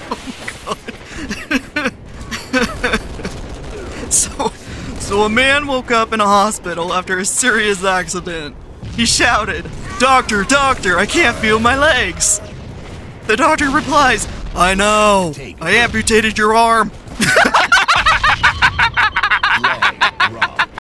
So a man woke up in a hospital after a serious accident. He shouted, "Doctor, doctor, I can't feel my legs." The doctor replies, "I know, I amputated your arm."